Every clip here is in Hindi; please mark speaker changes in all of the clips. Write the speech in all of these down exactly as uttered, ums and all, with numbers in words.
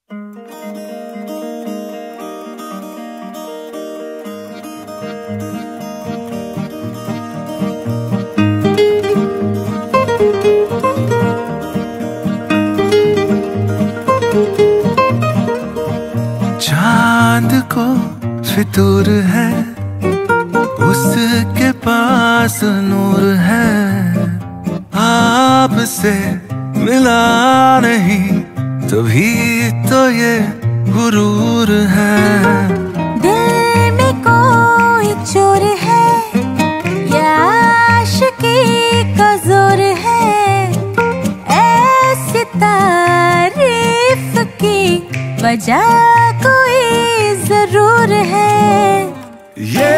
Speaker 1: चांद को फितूर है, उसके पास नूर है, आपसे मिला नहीं तभी तो ये गुरूर है।
Speaker 2: दिल में कोई चोर है या आशिकी का जोर है, ऐसी तारीफ की वजह कोई जरूर है।
Speaker 1: ये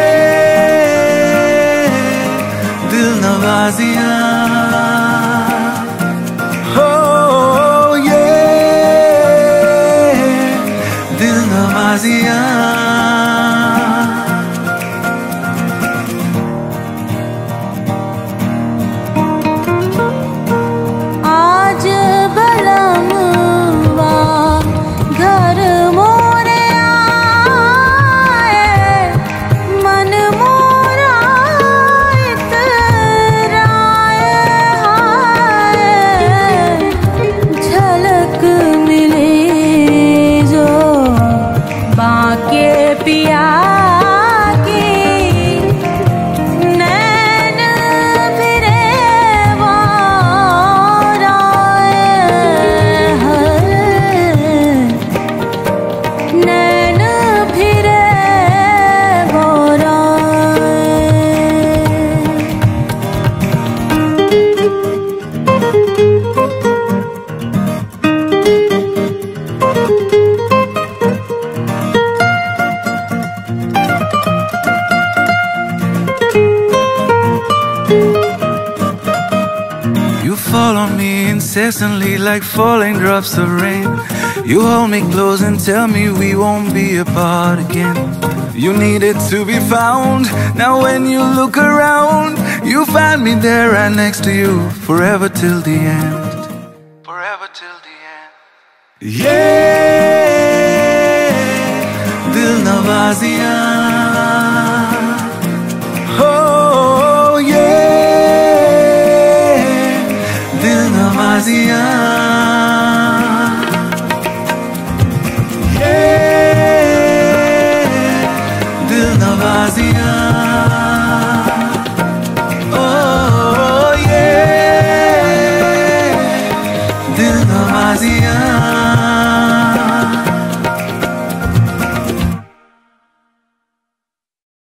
Speaker 1: दिल नवाजियाँ हो, ये दिल नवाजियाँ।
Speaker 2: आज बलमवा घर मोरे आए, मन मोरा इतराए हाय, झलक मिले जो बाके पिया
Speaker 1: You fall on me incessantly like falling drops of rain. You hold me close and tell me we won't be apart again. You needed to be found. Now when you look around, you find me there right next to you, forever till the end. Forever till the end. Yeah, dil nawaziyan. Oh yeah, dil nawaziyan. Yeah, dil nawaziyan. Oh yeah, dil nawaziyan.